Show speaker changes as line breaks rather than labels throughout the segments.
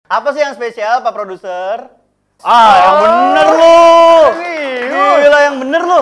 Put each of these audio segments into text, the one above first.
Apa sih yang spesial, Pak Produser? Yang bener lu! Gila, yang bener lu!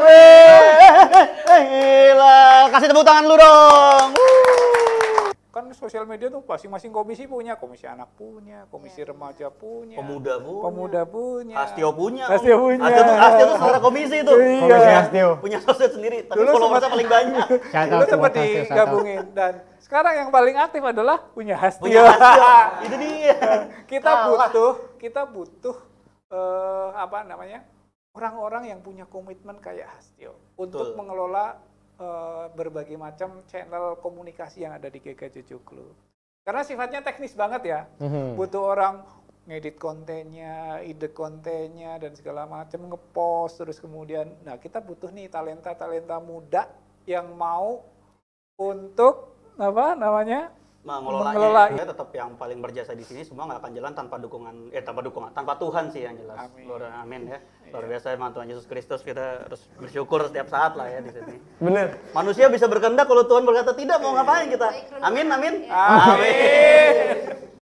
Gila, kasih tepuk tangan lu dong!
Kan sosial media tuh masing-masing komisi punya, komisi anak punya, komisi remaja punya, pemuda punya,
Hastio punya.
Hastio punya.
Hastio tuh saudara komisi tuh.
Iya.
Komisi Hastio.
Punya sosmed sendiri, tapi
Dulu
followersnya paling banyak.
Dulu sempat digabungin dan sekarang yang paling aktif adalah punya Hastio.
Punya Hastio. Itu dia.
Kita butuh orang-orang yang punya komitmen kayak Hastio untuk mengelola berbagai macam channel komunikasi yang ada di GK7 Club. Karena sifatnya teknis banget ya. Butuh orang ngedit kontennya, ide kontennya dan segala macam, ngepost terus kemudian. Nah, kita butuh nih talenta-talenta muda yang mau untuk mengelola.
Tetap yang paling berjasa di sini semua nggak akan jalan tanpa tanpa Tuhan sih yang jelas. Amin ya. Luar biasa emang Tuhan Yesus Kristus, kita harus bersyukur setiap saat lah ya di sini.
Bener.
Manusia bisa berkehendak kalau Tuhan berkata tidak, mau ngapain kita? Amin, amin.
Amin.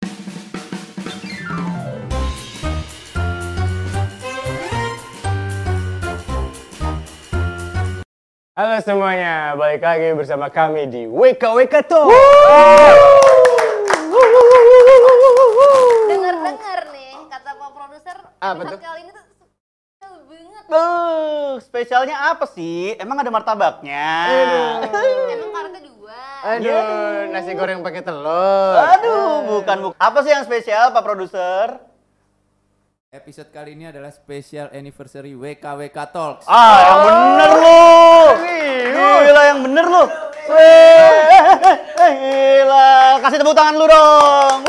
Halo semuanya, balik lagi bersama kami di WKWK Talk.
Dengar-dengar nih, kata Pak Produser, episode kali ini tuh spesial banget.
Spesialnya apa sih? Emang ada martabaknya?
Emang karetnya 2.
Aduh, nasi goreng pakai telur.
Bukan. Apa sih yang spesial, Pak Produser?
Episode kali ini adalah special anniversary WKWK Talks.
Yang bener lu! Gila, yang bener lu! Gila, kasih tepuk tangan lu dong!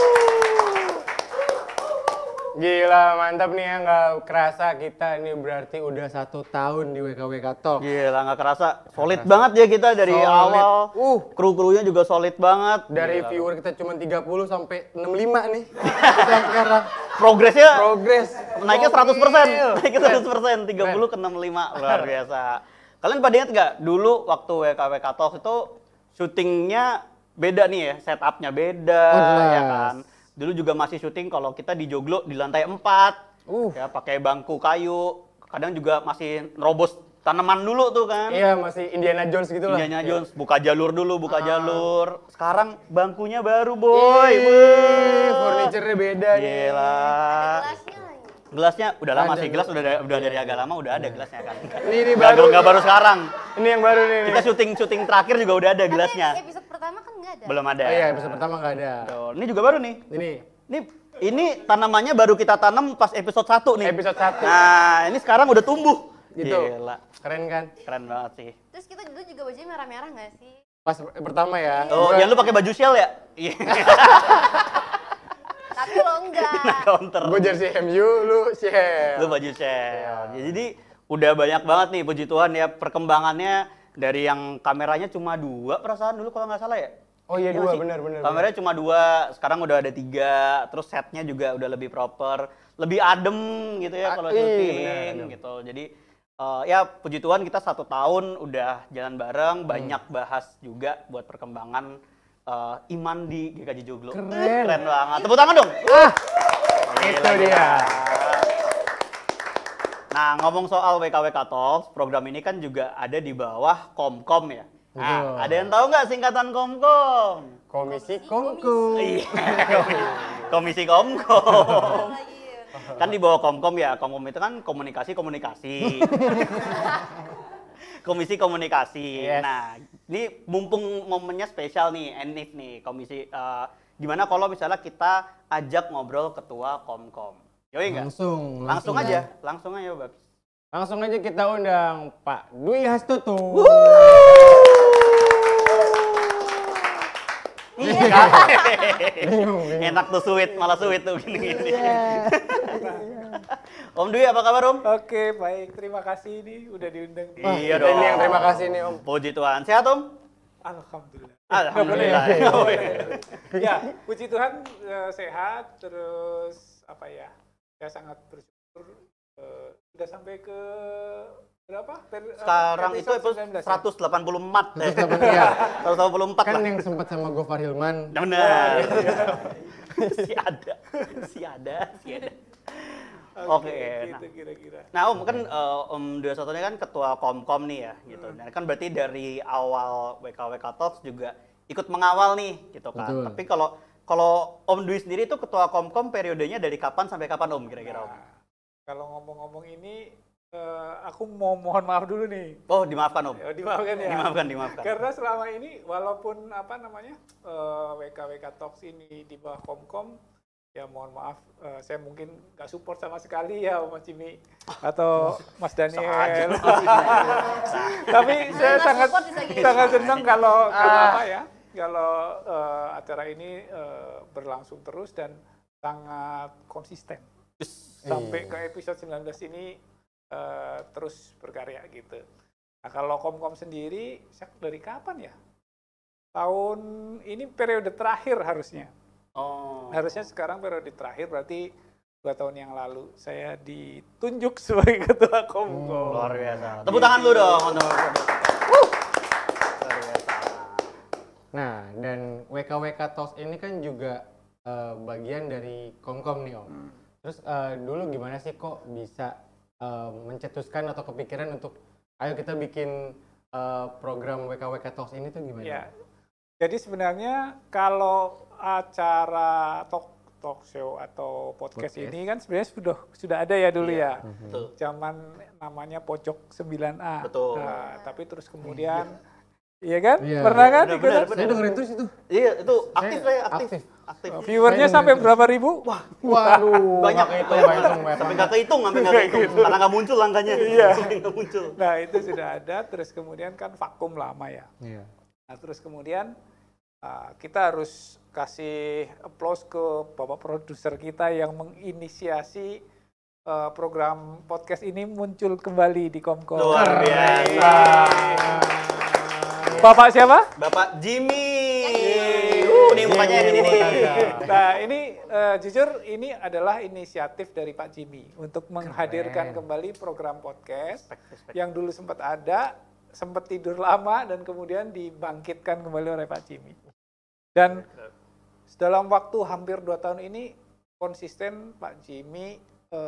Gila, mantap nih ya, nggak kerasa kita ini berarti udah 1 tahun di WKWK Talk.
Gila, nggak kerasa. Solid banget ya kita dari awal. Kru-krunya juga solid banget.
Dari viewer kita cuma 30 sampai 65 nih. Kita sekarang.
Progres. Naiknya 100%. Naiknya 100%. 30 ke 65. Luar biasa. Kalian pada ingat nggak? Dulu waktu WKWK Talk itu syutingnya beda nih ya. Setupnya beda, ya kan? Dulu juga masih syuting kalau kita di Joglo di lantai 4. Ya, pakai bangku kayu. Kadang juga masih nerobos tanaman dulu tuh kan.
Iya, masih Indiana Jones gitu lah.
Indiana Jones, buka jalur dulu, jalur. Sekarang bangkunya baru, boy.
Furniture-nya beda nih.
Gila. Gelasnya udah lama sih, gelas udah
Iya.
dari agak lama udah ada gelasnya kan.
Ini baru.
Nggak baru sekarang.
Ini yang baru nih.
Kita syuting terakhir juga udah ada gelasnya.
Tapi episode pertama kan nggak ada.
Belum ada.
Oh iya, episode pertama nggak ada.
Tuh, ini juga baru nih. Ini tanamannya baru kita tanam pas episode 1 nih.
Episode 1.
Nah, ini sekarang udah tumbuh.
Gitu.
Gila.
Keren kan?
Keren banget sih.
Terus kita dulu juga bajunya merah-merah nggak sih?
Pas pertama ya.
Oh, yang lu pakai baju shell ya? Iya.
Tapi lo enggak.
Counter.
Gue jersey MU, lu Shell.
Lu baju shell. Jadi udah banyak banget nih, puji Tuhan ya, perkembangannya dari yang kameranya cuma 2 perasaan dulu kalau nggak salah ya.
Oh iya, 2,
masih.
benar.
Kameranya cuma 2, sekarang udah ada 3, terus setnya juga udah lebih proper, lebih adem gitu ya kalau syuting gitu. Jadi ya puji Tuhan kita 1 tahun udah jalan bareng, banyak bahas juga buat perkembangan iman di GKJ Joglo. Keren banget. Tepuk tangan dong.
Itu dia.
Nah, ngomong soal WKWK Talks, program ini kan juga ada di bawah Komkom ya. Nah, ada yang tahu nggak singkatan Komkom?
Komisi Komkom.
Iya, Komisi Komkom. Kan di bawah Komkom ya, Komkom itu kan komunikasi. Komisi komunikasi.
Yes.
Nah, ini mumpung momennya spesial nih, Enif nih, komisi. Gimana kalau misalnya kita ajak ngobrol ketua Komkom? Yoi nggak? Langsung aja, Babs.
Langsung aja kita undang Pak Dwi Hastutu.
Enak tuh sweet, malah sweet tuh gini-gini. Om Dwi, apa kabar Om?
Oke, baik. Terima kasih nih udah diundang.
Iya dong.
Ini yang terima kasih nih Om.
Puji Tuhan. Sehat Om?
Alhamdulillah.
Alhamdulillah.
Ya, puji Tuhan sehat. Terus apa ya? Saya sangat bersyukur sudah sampai ke berapa?
Sekarang itu episode 184
Ya.
184
Kan
lah.
yang sempat sama Gofar Hilman.
Benar. si ada. Oke,
gitu kira-kira.
nah Om kan Om Dwi Satono kan ketua Komkom nih ya gitu. Dan kan berarti dari awal WKWK Talks juga ikut mengawal nih gitu kan.
Betul.
Tapi kalau Om Dwi sendiri itu ketua Komkom periodenya dari kapan sampai kapan Om kira-kira Om?
Nah, kalau ngomong-ngomong ini, aku mau mohon maaf dulu nih.
Oh, dimaafkan Om.
Dimaafkan ya.
Dimaafkan.
Karena selama ini walaupun WKWK Talks ini di bawah Komkom, ya mohon maaf, saya mungkin nggak support sama sekali ya Mas Jimmy atau Mas Daniel. Tapi saya
nggak
sangat
support bisa gitu.
sangat senang kalau acara ini berlangsung terus dan sangat konsisten sampai ke episode 19 ini terus berkarya gitu. Nah kalau Komkom sendiri dari kapan ya? Tahun ini periode terakhir harusnya.
Oh.
Harusnya sekarang periode terakhir, berarti 2 tahun yang lalu saya ditunjuk sebagai ketua Komkom.
Luar biasa. Tepuk tangan dulu dong untuk luar biasa.
Nah, dan WKWK Talks ini kan juga bagian dari Komkom nih Om. Terus dulu gimana sih kok bisa mencetuskan atau kepikiran untuk ayo kita bikin program WKWK Talks ini tuh gimana?
Ya. Jadi sebenarnya kalau acara talk show atau podcast ini kan sebenarnya sudah ada ya dulu ya.
Betul.
Zaman namanya Pojok 9A.
Betul.
Nah, tapi terus kemudian iya kan?
Iya,
Pernah
iya.
kan?
Benar,
ikutan?
benar.
Saya dengerin terus itu.
Iya, itu aktif
Saya
aktif.
Viewernya
Saya
sampai
dengerin
berapa ribu? Wah,
Waduh,
Banyak
nggak
itu
kehitung,
sampai nggak kehitung karena nggak muncul angkanya.
Iya.
Nggak muncul.
nah itu sudah ada. Terus kemudian kan vakum lama ya.
Iya.
Nah terus kemudian kita harus kasih applause ke Bapak produser kita yang menginisiasi program podcast ini muncul kembali di Komkom.
Luar biasa.
Bapak siapa?
Bapak Jimmy. Ini mukanya yang ini nih.
Nah ini jujur ini adalah inisiatif dari Pak Jimmy untuk menghadirkan kembali program podcast yang dulu sempat ada, sempat tidur lama dan kemudian dibangkitkan kembali oleh Pak Jimmy. Dan dalam waktu hampir 2 tahun ini konsisten Pak Jimmy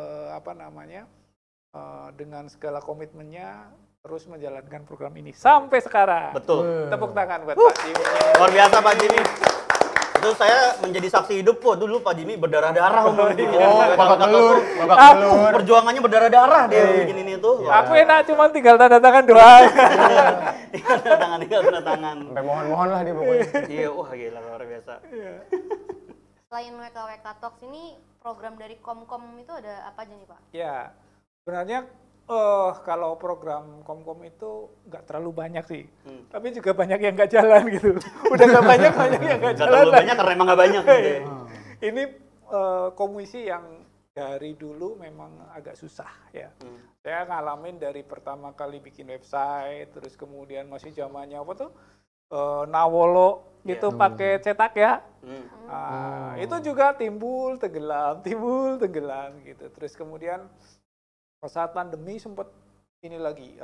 dengan segala komitmennya terus menjalankan program ini sampai sekarang.
Betul.
Tepuk tangan buat Pak Jimmy.
Luar biasa Pak Jimmy. Itu saya menjadi saksi hidup kok. Dulu Pak Jimmy berdarah-darah
babak belur.
Perjuangannya berdarah-darah dia bikin ini tuh.
Aku enak cuma tinggal tanda tangan doang.
Tinggal tanda tangan.
Sampai mohon-mohon lah dia pokoknya.
Iya, wah gila luar biasa.
Selain WKWK Talks ini, program dari Komkom itu ada apa aja nih Pak?
Ya, sebenarnya kalau program Komkom itu nggak terlalu banyak sih, tapi juga banyak yang nggak jalan gitu. Udah nggak banyak yang nggak
Gak
jalan.
terlalu banyak karena emang gak banyak. Gitu.
Ini komisi yang dari dulu memang agak susah ya. Saya ngalamin dari pertama kali bikin website, terus kemudian masih zamannya apa tuh Nawolo gitu pakai cetak ya. Itu juga timbul tenggelam gitu. Terus kemudian saat pandemi sempat ini lagi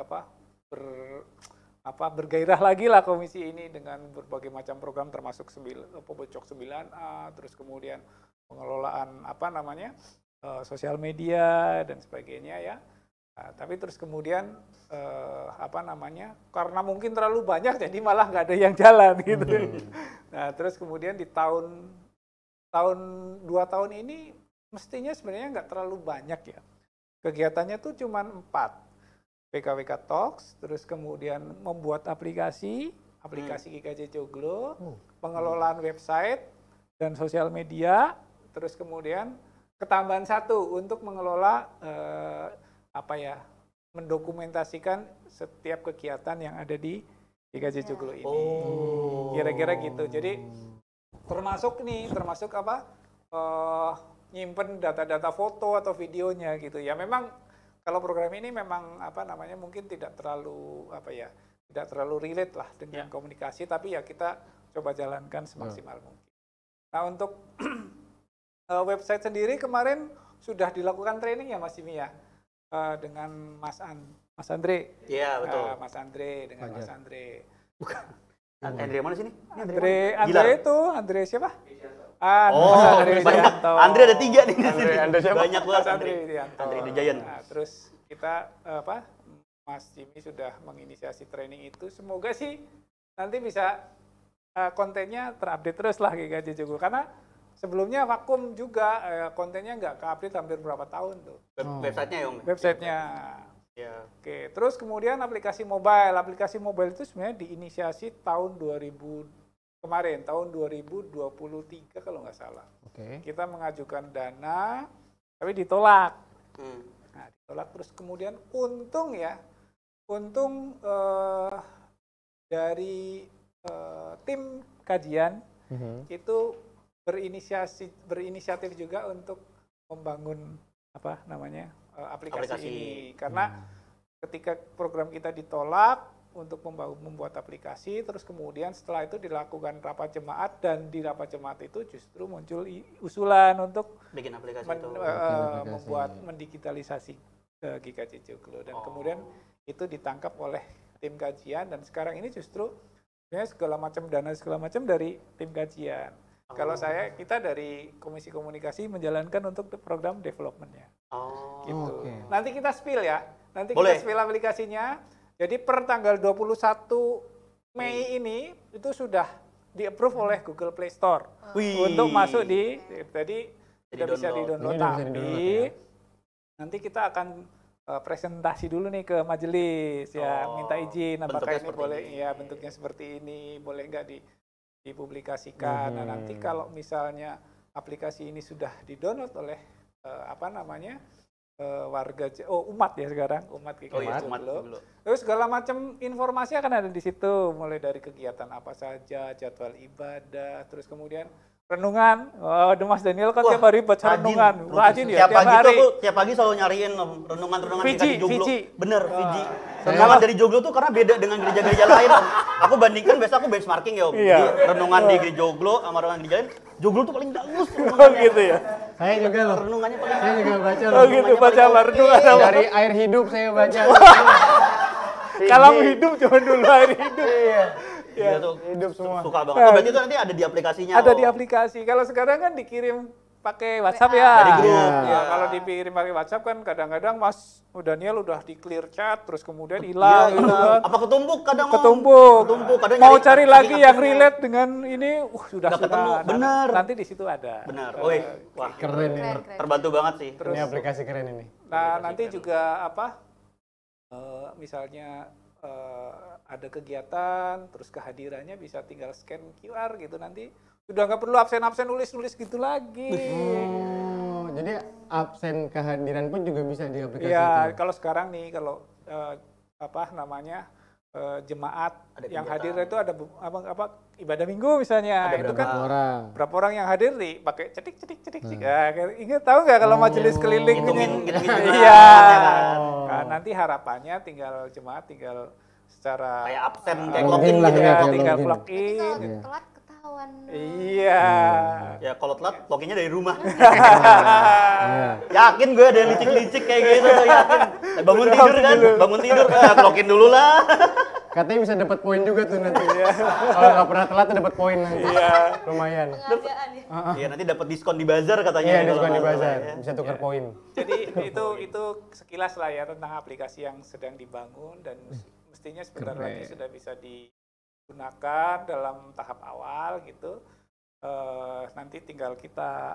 bergairah lagi lah komisi ini dengan berbagai macam program termasuk Pojok 9A, terus kemudian pengelolaan sosial media dan sebagainya ya. Nah, tapi terus kemudian karena mungkin terlalu banyak jadi malah nggak ada yang jalan gitu. Nah terus kemudian di tahun 2 tahun ini mestinya sebenarnya nggak terlalu banyak ya. Kegiatannya tuh cuma 4. WKWK Talks, terus kemudian membuat aplikasi GKJ Joglo, pengelolaan website dan sosial media, terus kemudian ketambahan 1 untuk mengelola mendokumentasikan setiap kegiatan yang ada di GKJ Joglo ini. Kira-kira gitu. Jadi termasuk nyimpen data-data foto atau videonya gitu ya. Memang kalau program ini memang mungkin tidak terlalu relate lah dengan komunikasi, tapi ya kita coba jalankan semaksimal mungkin. Nah untuk website sendiri kemarin sudah dilakukan training ya Mas Jimmy ya, dengan Mas Andre.
Iya betul.
Mas Andre.
Bukan. Andre mana sini?
Andre itu Andre siapa?
Oh,
Andri
banyak.
Widianto.
Andri ada 3 nih di sini.
Andri siapa?
Banyak banget
Mas
Andri.
Andri Widianto.
Andri the Giant.
Nah, terus kita Mas Jimmy sudah menginisiasi training itu. Semoga sih nanti bisa kontennya terupdate terus lah GKJ Joglo. Karena sebelumnya vakum juga, kontennya nggak ke-update hampir berapa tahun tuh.
Websitenya ya Om?
Websitenya.
Ya.
Oke, terus kemudian aplikasi mobile. Aplikasi mobile itu sebenarnya diinisiasi tahun 2000 kemarin, tahun 2023 kalau nggak salah.
Oke.
Kita mengajukan dana, tapi ditolak. Nah, ditolak terus kemudian untung dari tim kajian itu berinisiatif juga untuk membangun aplikasi ini, karena ketika program kita ditolak untuk membuat aplikasi, terus kemudian setelah itu dilakukan rapat jemaat, dan di rapat jemaat itu justru muncul usulan untuk
Bikin aplikasi itu.
membuat mendigitalisasi GKJ Joglo, dan kemudian itu ditangkap oleh tim kajian, dan sekarang ini justru segala macam dana segala macam dari tim kajian. Kalau kita dari Komisi Komunikasi menjalankan untuk program development-nya. Gitu. Nanti kita spill ya. Nanti
Boleh.
kita spill aplikasinya. Jadi per tanggal 21 Mei ini itu sudah di-approve oleh Google Play Store.
Wih.
Untuk masuk jadi sudah bisa
di-download.
di-download.
Ini udah bisa
Tapi
di-download,
nanti kita akan presentasi dulu nih ke majelis ya, minta izin apakah
bentuknya
ini
seperti
boleh
ini.
ya bentuknya seperti ini, boleh nggak dipublikasikan. Nah, nanti kalau misalnya aplikasi ini sudah di-download oleh umat ya sekarang, umat GKJ Joglo. Terus segala macam informasi akan ada di situ, mulai dari kegiatan apa saja, jadwal ibadah, terus kemudian renungan. Oh, Mas Daniel kan tiap hari baca renungan. Rajin ya,
Tiap pagi
hari.
tuh tiap pagi selalu nyariin Om, renungan-renungan
Fiji,
GKJ Joglo.
Fiji.
Bener, Fiji. Renungan dari Joglo tuh karena beda dengan gereja-gereja lain Om. Aku bandingkan, biasa aku benchmarking ya Om.
Iya.
Jadi renungan di gereja Joglo sama renungan gereja lain, Joglo tuh paling bagus.
Oh gitu ya.
Saya juga loh.
Renungannya paling
Saya juga baca
Oh
loh.
gitu, baca apa? Renungan apa?
Dari air hidup saya baca.
Kalam hidup zaman dulu, air hidup.
Iya tuh,
Hidup semua.
suka banget. Oh, berarti itu nanti ada di aplikasinya.
Ada di
Om.
aplikasi. Kalau sekarang kan dikirim pakai WhatsApp ya.
Dari grup.
Ya,
Ya.
kalau dikirim pakai WhatsApp kan kadang-kadang Mas Daniel udah di clear chat, terus kemudian hilang gitu kan.
Apa ketumpuk kadang Om?
Ketumpuk.
Kadang
Mau
nyari
cari
saking
lagi yang
aktifnya.
relate dengan ini, sudah
Nggak ketemu.
sudah.
Bener.
Nanti di situ ada.
Benar. Wih, wah,
Keren ini.
Keren.
terbantu banget sih.
Ini aplikasi keren ini.
Nah, nanti juga misalnya ada kegiatan, terus kehadirannya bisa tinggal scan QR gitu, nanti sudah nggak perlu absen-absen nulis-nulis gitu lagi.
Oh, jadi absen kehadiran pun juga bisa di aplikasi
Ya,
itu.
kalau sekarang nih, kalau jemaat
Ada
yang
kegiatan.
hadir itu ada ibadah minggu misalnya,
Ada
itu
berapa
kan
Orang.
berapa orang yang hadir nih pakai cetik. Nah, ingat tahu nggak kalau majelis keliling
Ngitungin
ini?
jumlah,
Iya.
ya kan?
Nah, nanti harapannya jemaat tinggal secara
Kayak absen, kayak
login
login
lah
gitu
ya,
ya.
kayak
tinggal
login.
plug
Tapi
in.
kalau telat ketahuan.
Iya.
Ya kalau telat, loginnya dari rumah.
Iya.
Yakin gue ada yang licik-licik kayak gitu tuh, yakin. Bangun tidur kan, bangun tidur, login dulu lah.
Katanya bisa dapat poin juga tuh nanti. Kalau nggak pernah telat dapat poin nanti. Lumayan.
Penghargaan ya.
Iya nanti dapat diskon di bazar katanya.
Iya,
kalau
diskon di
nggak salah
bazar.
ya.
Bisa tukar poin.
Jadi itu sekilas lah ya tentang aplikasi yang sedang dibangun, dan mestinya sebentar lagi sudah bisa digunakan dalam tahap awal gitu. Nanti tinggal kita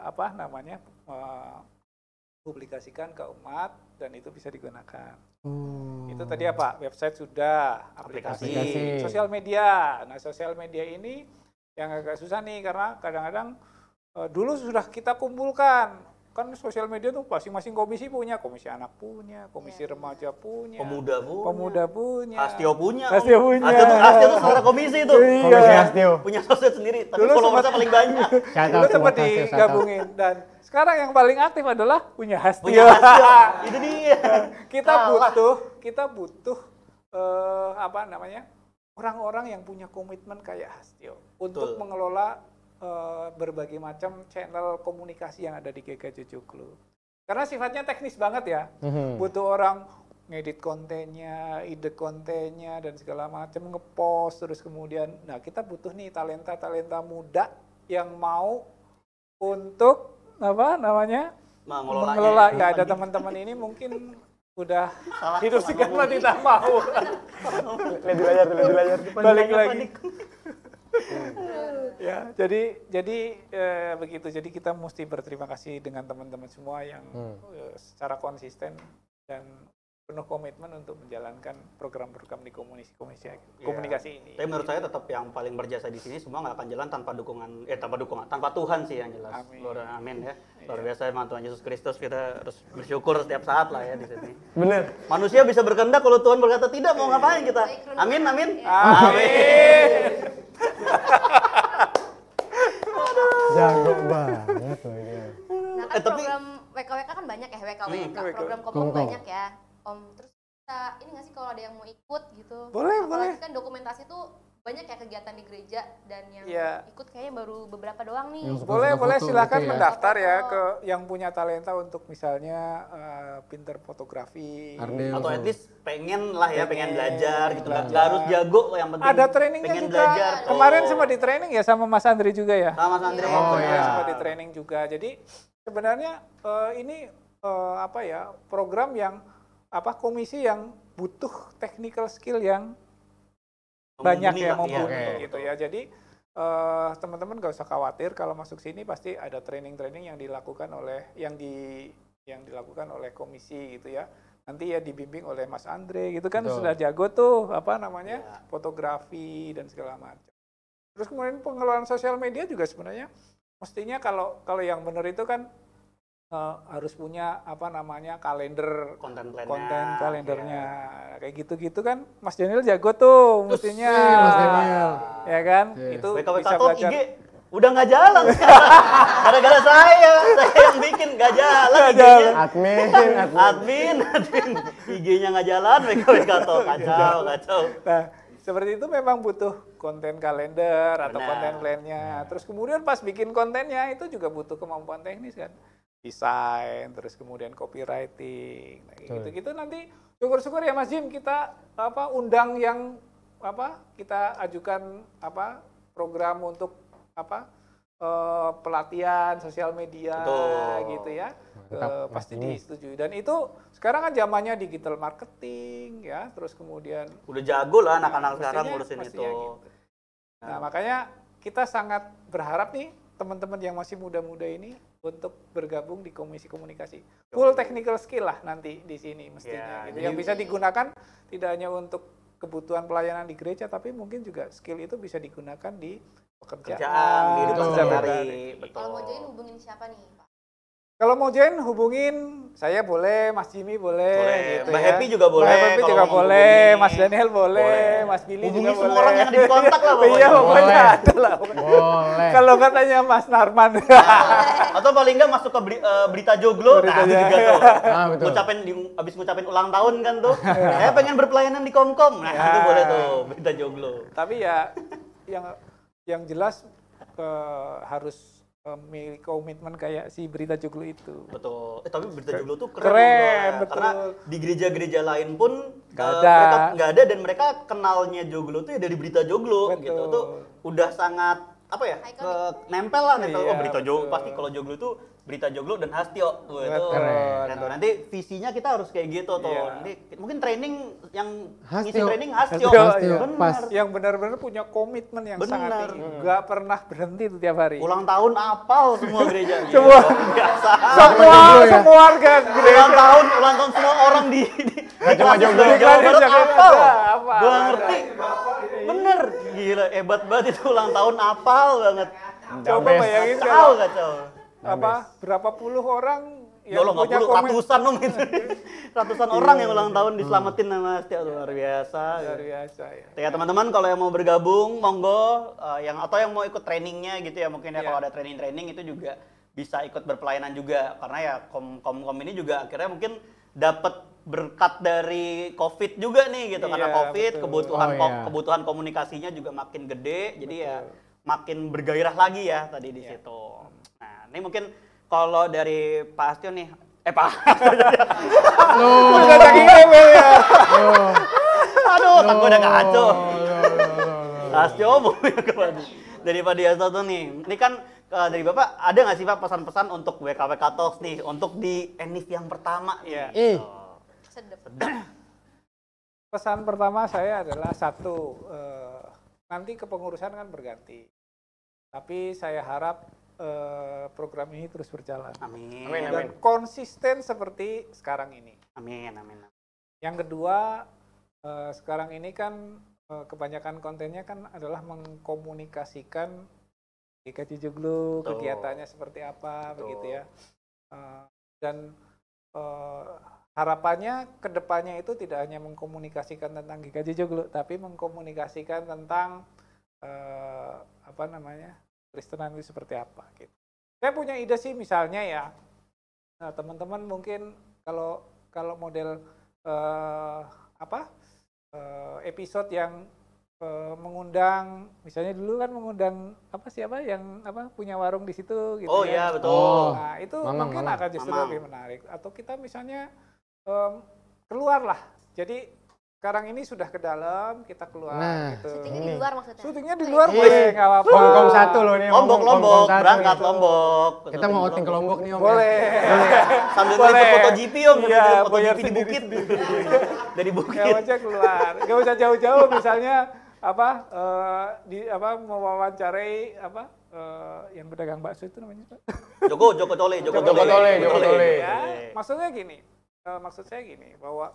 publikasikan ke umat dan itu bisa digunakan. Itu tadi apa? Website sudah, aplikasi. Sosial media. Nah, sosial media ini yang agak susah nih karena kadang-kadang dulu sudah kita kumpulkan. Kan sosial media tuh masing-masing komisi punya, komisi anak punya, komisi remaja punya, pemuda punya,
Astio punya.
Astio punya.
Astio tuh saudara komisi itu.
Iya.
Komisi Astio.
Punya sosmed sendiri, tapi
Dulu
followersnya paling banyak.
Shout
Dulu
out
sempat
buat Astio, shout out.
digabungin, dan sekarang yang paling aktif adalah punya Hastio.
Punya Astio. Itu dia.
kita butuh orang-orang yang punya komitmen kayak Hastio untuk mengelola berbagai macam channel komunikasi yang ada di GKJ Joglo. Karena sifatnya teknis banget ya. Butuh orang ngedit kontennya, ide kontennya, dan segala macam, ngepost, terus kemudian, nah kita butuh nih talenta-talenta muda yang mau untuk apa namanya mengelola. Ya ada teman-teman ini mungkin udah hidup karena tidak mau.
Lihat di layar.
Balik lagi. Ya, jadi begitu. Jadi kita mesti berterima kasih dengan teman-teman semua yang secara konsisten dan penuh komitmen untuk menjalankan program-program di komunikasi ini.
Tapi menurut saya tetap yang paling berjasa di sini semua nggak akan jalan tanpa tanpa Tuhan sih yang jelas. Amin ya. Luar biasa emang Tuhan Yesus Kristus, kita harus bersyukur setiap saat lah ya di sini.
Bener.
Manusia bisa berkehendak, kalau Tuhan berkata tidak, mau ngapain kita? Amin.
Jago banget loh ini.
Nah kan program WKWK kan banyak ya, program Komkom banyak ya. Terus kita ini nggak sih kalau ada yang mau ikut gitu?
Boleh.
Kan dokumentasi tuh banyak ya kegiatan di gereja dan yang ikut kayaknya baru beberapa doang nih.
Boleh silakan mendaftar ya ke yang punya talenta untuk misalnya pinter fotografi
atau at least pengen belajar gitu. Nggak harus jago, yang penting
ada trainingnya
pengen
juga.
belajar.
Kemarin sempat di training ya sama Mas Andri juga ya.
Sama Mas Andri.
Sempat di training juga. Jadi sebenarnya ini program yang komisi yang butuh technical skill yang banyak ya, mumpuni gitu ya. Jadi teman-teman gak usah khawatir kalau masuk sini pasti ada training-training yang dilakukan oleh dilakukan oleh komisi gitu ya. Nanti ya dibimbing oleh Mas Andre gitu kan. Betul. Sudah jago tuh fotografi dan segala macam. Terus kemudian pengelolaan sosial media juga sebenarnya mestinya kalau yang benar itu kan harus punya kalender konten kalendernya kayak gitu kan. Mas Daniel jago tuh mestinya.
Mas Daniel
ya kan
itu bisa belajar. IG udah nggak jalan gara-gara saya yang bikin nggak jalan IG-nya. admin IG-nya nggak jalan. WKWK Talk kacau. Nah
seperti itu memang butuh konten kalender atau konten plan-nya. Terus kemudian pas bikin kontennya itu juga butuh kemampuan teknis kan. Desain, terus kemudian copywriting, gitu nanti syukur-syukur ya Mas Jim kita undang yang kita ajukan program untuk pelatihan sosial media. Betul. Gitu ya. Pasti disetujui dan itu sekarang kan zamannya digital marketing ya, terus kemudian
udah jago lah anak-anak sekarang ngurusin itu. Gitu.
Nah makanya kita sangat berharap nih teman-teman yang masih muda-muda ini untuk bergabung di komisi komunikasi. Full technical skill lah nanti di sini mestinya. Gitu. Yang bisa digunakan tidak hanya untuk kebutuhan pelayanan di gereja, tapi mungkin juga skill itu bisa digunakan di pekerjaan.
Kalau mau join hubungin siapa nih Pak?
Kalau mau join hubungin saya boleh, Mas Jimmy boleh. Gitu
Mbak Happy juga boleh.
Mbak Happy juga boleh, Mas Daniel boleh, Mas Billy juga boleh.
Semua orang yang di kontak lah pokoknya.
Iya pokoknya ada lah. Boleh. Kalau katanya Mas Narman.
Atau paling nggak masuk ke berita joglo, itu juga tuh. Abis ngucapin ulang tahun kan tuh. Saya pengen berpelayanan di Komkom. Nah itu boleh tuh berita joglo.
Tapi ya yang jelas harus memiliki komitmen kayak si berita joglo itu.
Betul. Tapi berita joglo tuh keren betul. Karena di gereja-gereja lain pun nggak ada dan mereka kenalnya joglo tuh ya dari berita joglo gitu. Tuh udah sangat nempel lah berita joglo. Pasti kalau joglo tuh berita joglo dan Hastio tuh itu keren. Tuh nanti visinya kita harus kayak gitu tuh. Nanti mungkin training yang ngisi training Hastio.
Yang benar-benar punya komitmen yang sangat tinggi. Nggak pernah berhenti tuh tiap hari.
Ulang tahun apal semua gereja.
Semua biasa. Semua warga gereja.
Ulang tahun semua orang di
cuma joglo.
Apal. Gua ngerti. Bener, gila hebat banget itu ulang tahun apal banget.
Coba bayangin
kacau.
Berapa puluh orang yang
punya ratusan gitu. Ratusan orang yang ulang tahun diselamatin sama Setia, luar biasa.
Luar biasa ya.
Ya teman-teman kalau yang mau bergabung monggo atau yang mau ikut trainingnya gitu ya mungkin ya kalau ada training itu juga bisa ikut berpelayanan juga karena ya Komkom ini juga akhirnya mungkin dapat berkat dari COVID juga nih gitu karena COVID kebutuhan komunikasinya juga makin gede jadi ya makin bergairah lagi ya tadi di situ. Nah, ini mungkin kalau dari Pak Hastio nih Pak.
Udah saking rebel ya.
Aduh, tak gue udah ngaco. Hastio daripada Hastio tuh nih. Ini kan dari Bapak ada nggak sih Pak pesan-pesan untuk WKWK Talks nih untuk di Enif yang pertama?
Iya.
Sedep.
Pesan pertama saya adalah satu, nanti kepengurusan kan berganti. Tapi saya harap program ini terus berjalan.
Amin.
Amin,
Dan konsisten seperti sekarang ini.
Amin, amin.
Yang kedua, sekarang ini kan kebanyakan kontennya kan adalah mengkomunikasikan GKJ Joglo, kegiatannya seperti apa, begitu ya. Dan harapannya ke depannya itu tidak hanya mengkomunikasikan tentang GKJ Joglo, tapi mengkomunikasikan tentang Kristenan itu seperti apa. Gitu. Saya punya ide sih, misalnya ya, teman-teman mungkin kalau model episode yang mengundang, misalnya dulu kan mengundang siapa yang punya warung di situ gitu.
Oh iya, betul.
Nah itu
Mamang,
mungkin akan justru lebih menarik. Atau kita misalnya keluar lah. Jadi sekarang ini sudah ke dalam, kita keluar gitu.
Syutingnya di luar maksudnya?
Syutingnya di luar boleh, nggak apa-apa.
Komkom 1 loh nih.
Lombok, berangkat Lombok.
Kita mau outing ke Lombok nih Om.
Boleh.
Sambil
Boleh.
ngeliat foto GP Om,
Iya,
foto
bayar
GP di Bukit. Dari Bukit.
Nggak usah keluar, nggak usah jauh-jauh. Misalnya mewawancarai yang pedagang bakso itu namanya Pak?
Joko Tole.
Ya, maksudnya gini, maksud saya gini bahwa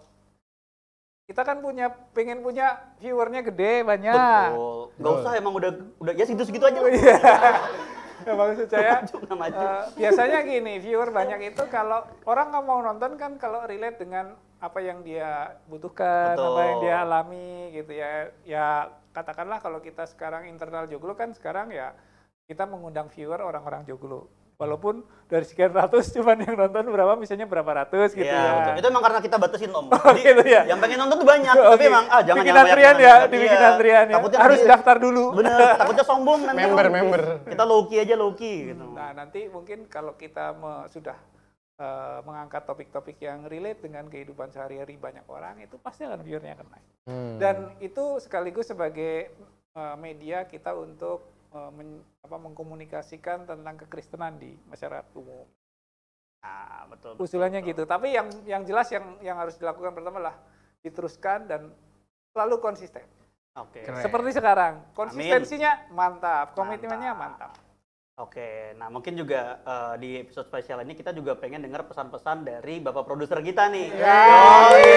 kita kan pengen punya viewernya gede banyak.
Betul. Nggak usah, emang udah ya segitu aja.
Iya. Ya, maksud saya
Maju.
biasanya gini, viewer banyak itu kalau orang nggak mau nonton kan kalau relate dengan apa yang dia butuhkan,
Betul.
apa yang dia alami gitu ya. Ya katakanlah kalau kita sekarang internal Joglo kan sekarang ya kita mengundang viewer orang-orang Joglo. Walaupun dari sekian ratus cuman yang nonton misalnya berapa ratus gitu
Iya,
ya.
betul. Itu emang karena kita batasin Om. Jadi
gitu ya?
yang pengen nonton tuh banyak, tapi emang jangan
bikin
yang banyak
antrian
yang
ya,
nonton.
dibikin
Iya.
antrian ya.
Takutnya
Harus
nanti-
daftar dulu.
Bener, takutnya sombong nanti.
Member.
Kita low key gitu.
Nah, nanti mungkin kalau kita sudah mengangkat topik-topik yang relate dengan kehidupan sehari-hari banyak orang, itu pasti akan viewernya akan naik. Dan itu sekaligus sebagai media kita untuk mengkomunikasikan tentang kekristenan di masyarakat umum.
Nah, betul.
Usulannya gitu. Tapi yang jelas yang harus dilakukan pertama lah diteruskan dan selalu konsisten.
Oke.
Keren.
Seperti sekarang, konsistensinya mantap, komitmennya mantap.
Oke, nah mungkin juga di episode spesial ini kita juga pengen dengar pesan-pesan dari bapak produser kita nih. Yoi.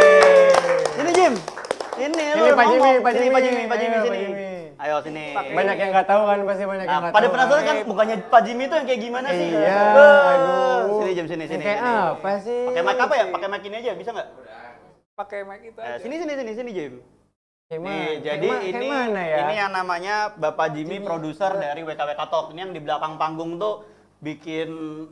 Sini Jim, ini lu
Pak Jimmy,
ngomong. Sini, Pak Jimmy
Ayo,
sini.
Pak Jimmy.
Ayo sini.
Banyak yang nggak tahu kan, pasti banyak yang
Nah,
nggak
pada
tahu.
penasaran kan mukanya Pak Jimmy itu yang kayak gimana sih?
Iya, aduh.
Sini Jim, sini.
Kayak apa sih?
Pakai mic apa ya? Pakai mic ini aja bisa nggak?
Pakai mic itu aja.
Sini Jim.
Gimana?
Nih, jadi
Kayak mana ya?
ini yang namanya Bapak Jimmy, produser dari WKWK Talk. Ini yang di belakang panggung tuh bikin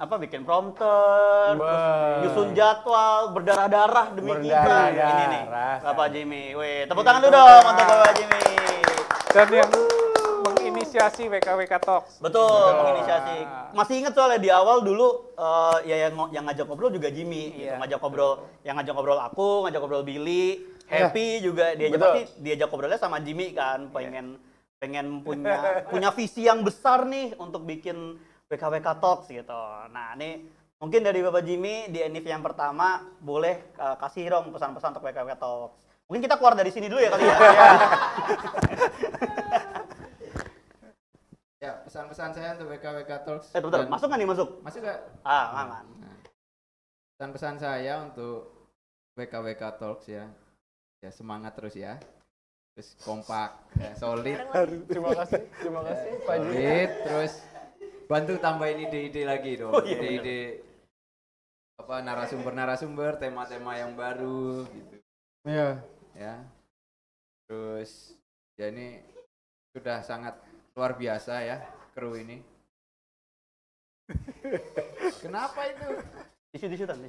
prompter, terus nyusun jadwal, berdarah-darah demi kita. Ini nih, Bapak Jimmy. Weh, tepuk tangan dulu dong untuk Bapak Jimmy.
Dan yang menginisiasi WKWK Talks.
Betul, menginisiasi. Masih inget soalnya di awal dulu ya yang ngajak ngobrol juga Jimmy, gitu. Yang ngajak ngobrol aku, ngajak ngobrol Billy, Happy juga diajak ngobrolnya sama Jimmy kan, pengen punya visi yang besar nih untuk bikin WKWK Talks gitu. Nah, ini mungkin dari Bapak Jimmy di Enif yang pertama boleh kasih dong pesan-pesan untuk WKWK Talks. Mungkin kita keluar dari sini dulu ya kali ya.
Ya, pesan-pesan saya untuk WKWK Talks.
Bentar, masuk nggak nih masuk?
Masuk nggak?
Aman.
Pesan-pesan saya untuk WKWK Talks ya semangat terus ya. Terus kompak, ya, solid.
Terima kasih Pak Jimmy.
Solid, terus bantu tambahin ide-ide lagi dong. Ide-ide narasumber-narasumber, tema-tema yang baru gitu.
Iya.
Ya. Terus ya ini sudah sangat luar biasa ya kru ini. Kenapa itu?
Tisu tan.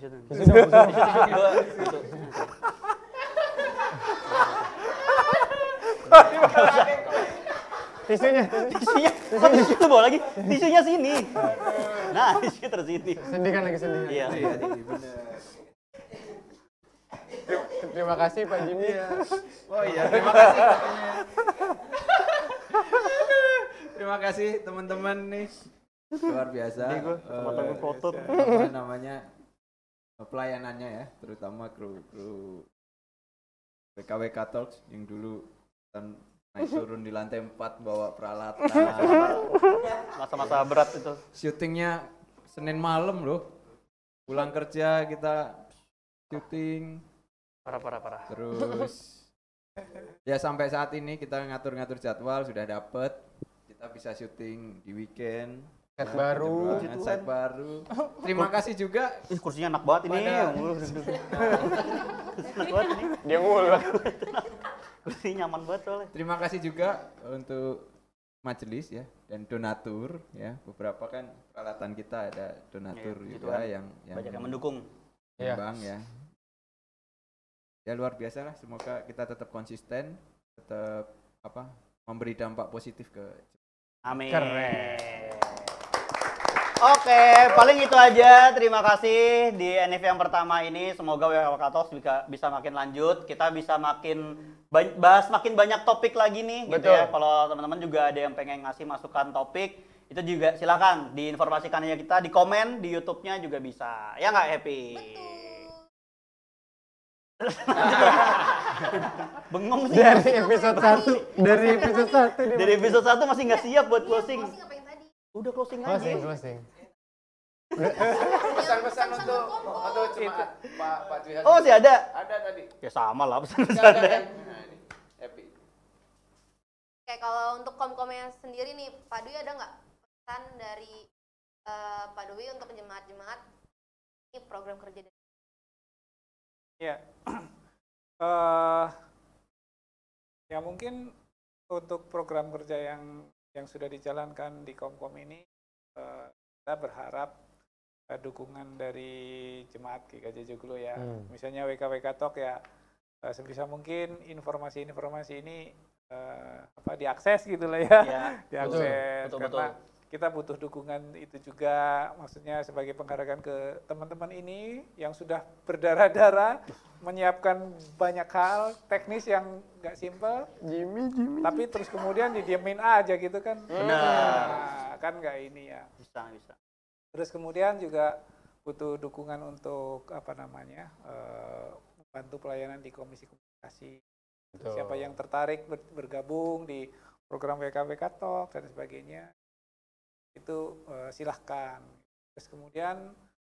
Tisunya.
Kok tisu tuh bawa lagi? Tisunya sini. Nah, tisu terus sini.
Sendikan lagi.
Iya.
Benar.
Terima kasih Pak Jimmy.
Oh iya, terima kasih. Terima kasih teman-teman nih luar biasa.
Mata gue kotor.
Apa namanya pelayanannya ya, terutama kru WKWK Talks yang dulu kan naik turun di lantai 4 bawa peralatan.
Masa-masa berat itu.
Syutingnya Senin malam loh. Pulang kerja kita syuting.
Parah.
Terus ya sampai saat ini kita ngatur-ngatur jadwal sudah dapet. Kita bisa syuting di weekend.
Set baru.
Set baru. Terima kasih juga.
Ih, kursinya enak banget ini.
Pada-
Enak banget ini.
Dia ngulu.
Kursi nyaman banget soalnya.
Terima kasih juga untuk majelis ya dan donatur ya. Beberapa kan peralatan kita ada donatur
Iya,
juga
kan.
yang
Banyak yang mendukung.
Iya.
Bang ya. Ya luar biasa lah, semoga kita tetap konsisten, tetap memberi dampak positif ke.
Amin.
Keren.
Oke, paling itu aja. Terima kasih di NF yang pertama ini. Semoga WKWK Talks bisa makin lanjut. Kita bisa makin bahas makin banyak topik lagi nih. Gitu
Betul.
ya. Kalau teman-teman juga ada yang pengen ngasih masukan topik, itu juga silakan diinformasikan aja kita di komen di YouTube-nya juga bisa. Ya nggak Happy? Bengong sih.
Dari episode 1.
Dari episode 1 masih nggak siap buat closing.
Closing apa yang tadi?
Udah closing aja.
Closing.
Pesan-pesan untuk jemaat Pak Dwi Haji.
Oh, masih ada?
Ada tadi.
Ya sama lah
Nggak ada
pesan-pesannya.
kan? Nah, ini. Happy.
Oke, kalau untuk komkomnya sendiri nih, Pak Dwi ada nggak pesan dari Pak Dwi untuk jemaat-jemaat ini program kerja dari
Ya, ya mungkin untuk program kerja yang sudah dijalankan di Komkom ini, kita berharap dukungan dari jemaat GKJ Joglo ya, misalnya WKWK Talk ya, sebisa mungkin informasi-informasi ini diakses gitu lah ya,
Ya,
diakses
betul,
karena kita butuh dukungan itu juga, maksudnya sebagai penghargaan ke teman-teman ini yang sudah berdarah-darah menyiapkan banyak hal teknis yang nggak simpel, tapi terus kemudian didiemin aja gitu kan.
Benar.
Nah, kan nggak ini ya.
Bisa.
Terus kemudian juga butuh dukungan untuk membantu pelayanan di Komisi Komunikasi.
Betul.
Siapa yang tertarik bergabung di program WKWK Talk dan sebagainya, itu silahkan. Terus kemudian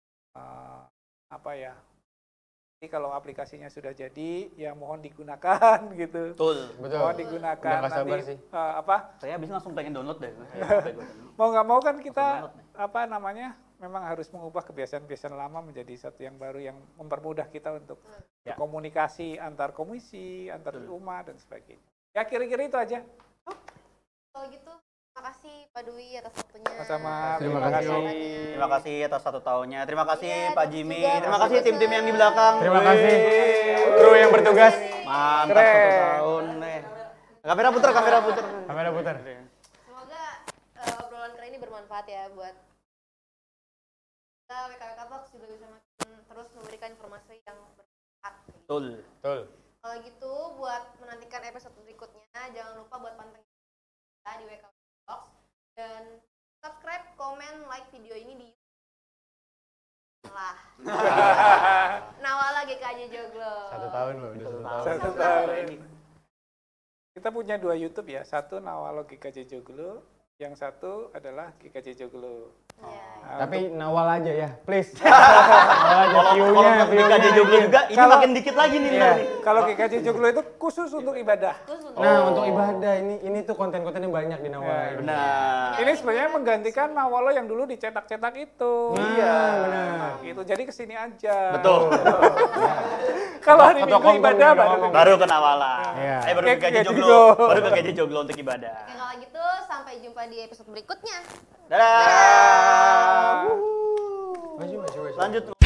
jadi kalau aplikasinya sudah jadi, ya mohon digunakan gitu.
Betul.
Mohon digunakan.
Udah nggak sabar
nanti
sih.
Saya habis langsung pengen download deh.
Mau nggak mau kan kita
Download
memang harus mengubah kebiasaan-kebiasaan lama menjadi satu yang baru yang mempermudah kita untuk
Ya.
komunikasi antar komisi, antar umat dan sebagainya. Ya kira-kira itu aja.
Kalau gitu, terima kasih Pak Dwi atas waktunya.
Sama-sama.
Terima
Terima
kasih.
kasih.
Terima kasih atas 1 tahunnya. Terima kasih
Iya,
Pak
dan
Jimmy.
juga
Terima kasih
Mas
tim-tim yang di
Hasan.
belakang.
Terima kasih kru yang bertugas.
Mantap
Keren.
1 tahun. Kamera putar.
Kamera putar.
Semoga obrolan kali ini bermanfaat ya buat kita. WKWK Talks juga bisa makin terus memberikan informasi yang bermanfaat.
Betul.
Kalau gitu, buat menantikan episode berikutnya, jangan lupa buat pantengin kita di WKWK Talks dan subscribe, komen, like video ini di YouTube. Nawala GKJ Joglo.
1 tahun loh, udah 1 tahun.
1 tahun. Kita punya 2 YouTube ya. Satu Nawalo GKJ Joglo, yang satu adalah GKJ Joglo.
Iya.
Nah,
Tapi nawal aja ya, please. Nawal aja
Kalau
view-nya.
GKJ Joglo juga, ini
Kalau-
makin dikit lagi nih.
Iya,
ntar nih.
kalau GKJ Joglo itu khusus untuk ibadah.
Terus untuk
Nah, untuk ibadah ini tuh konten-konten yang banyak di nawal
Ya,
ini.
Benar.
Ini sebenarnya menggantikan Nawalo yang dulu dicetak-cetak itu.
Iya.
benar.
Gitu. Jadi kesini aja.
Betul.
Kalau hari
Atau
Minggu
Komkom
ibadah
juga
baru.
ngomong.
Baru ke Nawala.
Iya.
Baru ke GKJ
GKJ
Joglo.
Joglo.
Baru ke GKJ Joglo untuk ibadah.
Oke, kalau gitu sampai jumpa di episode berikutnya.
Dadah.
Maju.
Lanjut.